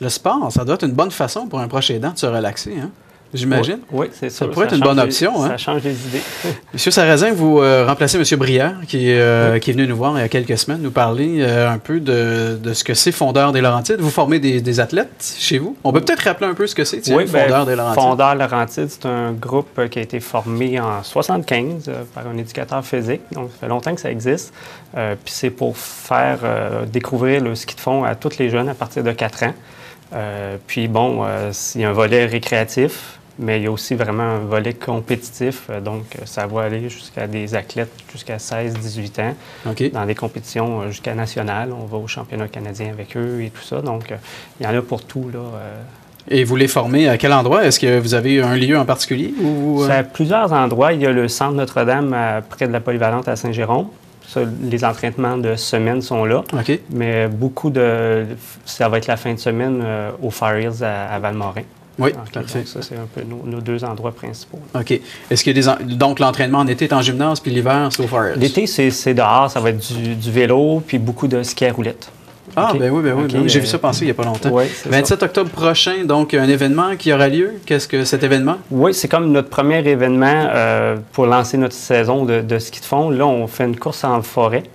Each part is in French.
Le sport, ça doit être une bonne façon pour un proche aidant de se relaxer, hein? J'imagine. Oui, c'est ça. Ça pourrait être une bonne option. Ça change les idées. Monsieur Sarrazin, vous remplacez M. Brière, qui est venu nous voir il y a quelques semaines, nous parler un peu de ce que c'est Fondeurs des Laurentides. Vous formez des athlètes chez vous. On peut peut-être rappeler un peu ce que c'est, Fondeurs des Laurentides. Fondeurs Laurentides, c'est un groupe qui a été formé en 1975 par un éducateur physique. Donc, ça fait longtemps que ça existe. Puis c'est pour faire découvrir le ski de fond à tous les jeunes à partir de 4 ans. Puis bon, il y a un volet récréatif, mais il y a aussi vraiment un volet compétitif. Donc, ça va aller jusqu'à des athlètes jusqu'à 16-18 ans, dans des compétitions jusqu'à nationales. On va au championnat canadien avec eux et tout ça. Donc, il y en a pour tout, là. Et vous les formez à quel endroit? Est-ce que vous avez un lieu en particulier? Ou... C'est à plusieurs endroits. Il y a le Centre Notre-Dame près de la Polyvalente à Saint-Jérôme. Ça, les entraînements de semaine sont là. Mais ça va être la fin de semaine au Fire Hills à Valmorin. Oui, parfait. Donc ça, c'est un peu nos deux endroits principaux. OK. Est-ce qu'il y a donc l'entraînement en été est en gymnase, puis l'hiver, c'est au Fire Hills? L'été, c'est dehors. Ça va être du vélo, puis beaucoup de ski à roulettes. Ah, ben oui. J'ai vu ça passer il n'y a pas longtemps. 27 octobre prochain, donc un événement qui aura lieu. Qu'est-ce que cet événement? Oui, c'est comme notre premier événement pour lancer notre saison de ski de fond. Là, on fait une course en forêt.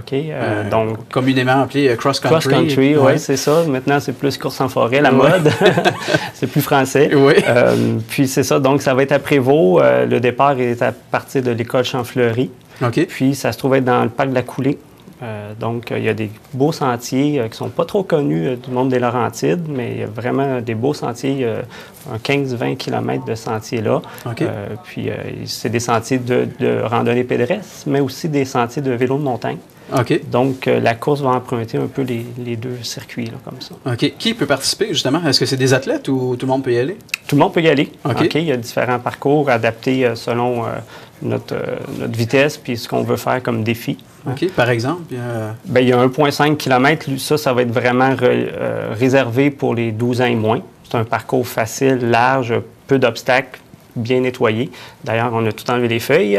Donc, communément appelé cross-country. Cross-country, oui, c'est ça. Maintenant, c'est plus course en forêt, la mode. C'est plus français. Oui. Puis c'est ça. Donc, ça va être à Prévost. Le départ est à partir de l'école Champfleury. Puis, ça se trouve être dans le parc de la Coulée. Donc, il y a des beaux sentiers qui ne sont pas trop connus du monde des Laurentides, mais il y a vraiment des beaux sentiers, un 15-20 km de sentiers là. Puis, c'est des sentiers de randonnée pédestre, mais aussi des sentiers de vélo de montagne. Donc, la course va emprunter un peu les deux circuits, là, comme ça. Qui peut participer, justement? Est-ce que c'est des athlètes ou tout le monde peut y aller? Tout le monde peut y aller. Il y a différents parcours adaptés selon notre vitesse puis ce qu'on veut faire comme défi. Par exemple? Il y a 1,5 km. Ça va être vraiment réservé pour les 12 ans et moins. C'est un parcours facile, large, peu d'obstacles, bien nettoyé. D'ailleurs, on a tout enlevé les feuilles.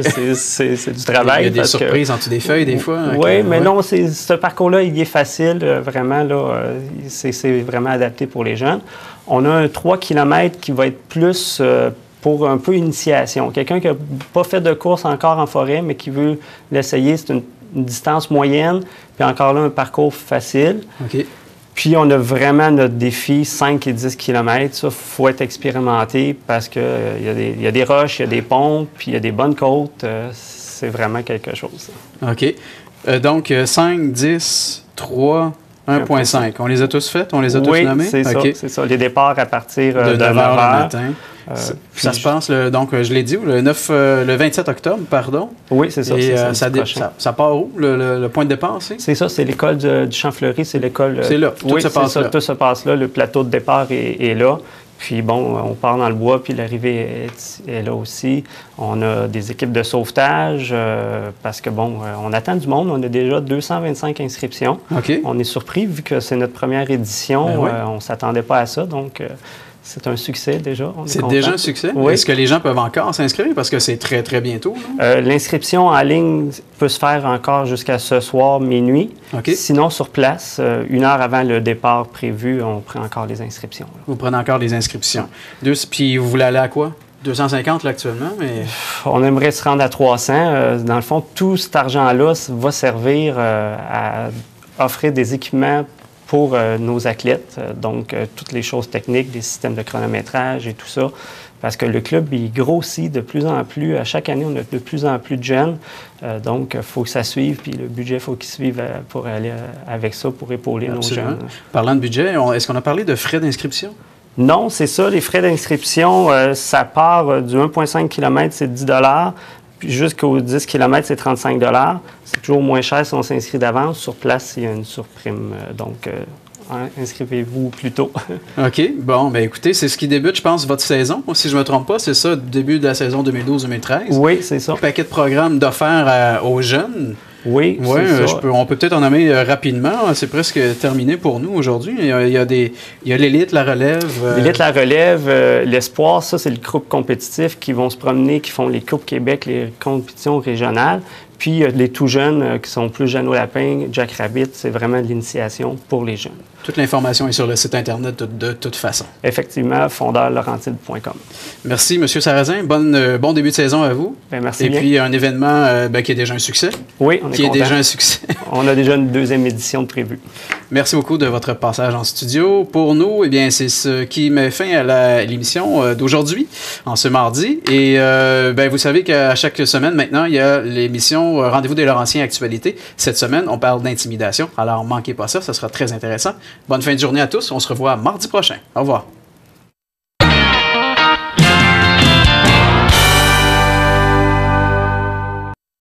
C'est du travail. Il y a des surprises en dessous des feuilles, des fois. Oui, mais non, ce parcours-là, il est facile. Vraiment, là, c'est vraiment adapté pour les jeunes. On a un 3 km qui va être plus pour un peu initiation. Quelqu'un qui n'a pas fait de course encore en forêt, mais qui veut l'essayer, c'est une distance moyenne. Puis encore là, un parcours facile. Puis, on a vraiment notre défi 5 et 10 km. Ça, il faut être expérimenté parce qu'il y a des roches, il y a des ponts, puis il y a des bonnes côtes. C'est vraiment quelque chose. Donc, 5, 10, 3, 1,5. On les a tous faits? On les a tous nommés? Oui, c'est ça. Les départs à partir de 9 h. Le matin. Ça se passe, donc, je l'ai dit, le 27 octobre, pardon. Oui, c'est ça. Et ça part où, le point de départ? C'est ça, c'est l'école du Champfleury, c'est l'école... C'est là, tout se passe là. Tout se passe là, le plateau de départ est là. Puis bon, on part dans le bois, puis l'arrivée est là aussi. On a des équipes de sauvetage parce que bon, on attend du monde. On a déjà 225 inscriptions. On est surpris vu que c'est notre première édition. On ne s'attendait pas à ça, donc... C'est un succès déjà. C'est déjà un succès? Oui. Est-ce que les gens peuvent encore s'inscrire? Parce que c'est très, très bientôt. L'inscription en ligne peut se faire encore jusqu'à ce soir, minuit. Sinon, sur place, 1 heure avant le départ prévu, on prend encore les inscriptions. Vous prenez encore les inscriptions. Puis vous voulez aller à quoi? 250 là, actuellement, mais... On aimerait se rendre à 300. Dans le fond, tout cet argent-là va servir à offrir des équipements pour nos athlètes, donc toutes les choses techniques, des systèmes de chronométrage et tout ça, parce que le club, il grossit de plus en plus. À chaque année, on a de plus en plus de jeunes, donc il faut que ça suive, puis le budget, il faut qu'il suive pour aller avec ça, pour épauler nos jeunes. Parlant de budget, est-ce qu'on a parlé de frais d'inscription? Non, c'est ça, les frais d'inscription, ça part du 1,5 km, c'est 10 $. Puis jusqu'aux 10 km, c'est 35 $. C'est toujours moins cher si on s'inscrit d'avance. Sur place, il y a une surprime. Donc, inscrivez-vous plus tôt. Bon, bien écoutez, c'est ce qui débute, je pense, votre saison. Si je ne me trompe pas, c'est ça, début de la saison 2012-2013. Oui, c'est ça. Un paquet de programmes d'offerts aux jeunes. Oui, c'est ça. On peut peut-être en nommer rapidement. C'est presque terminé pour nous aujourd'hui. Il y a l'élite, la relève. L'élite, la relève, l'espoir, ça, c'est le groupe compétitif qui vont se promener, qui font les Coupes Québec, les compétitions régionales. Puis les tout jeunes qui sont plus jeunes au lapin, Jack Rabbit, c'est vraiment de l'initiation pour les jeunes. Toute l'information est sur le site Internet de toute façon. Effectivement, fondeurlaurentide.com. Merci, M. Sarrazin. Bon début de saison à vous. Bien, merci Et bien. puis, un événement qui est déjà un succès. Oui, on est Qui content. est déjà un succès. On a déjà une deuxième édition de prévue. Merci beaucoup de votre passage en studio. Pour nous, eh bien, c'est ce qui met fin à l'émission d'aujourd'hui, en ce mardi. Et vous savez qu'à chaque semaine, maintenant, il y a l'émission Rendez-vous des Laurentiens Actualité. Cette semaine, on parle d'intimidation. Alors, manquez pas ça, ça sera très intéressant. Bonne fin de journée à tous. On se revoit mardi prochain. Au revoir.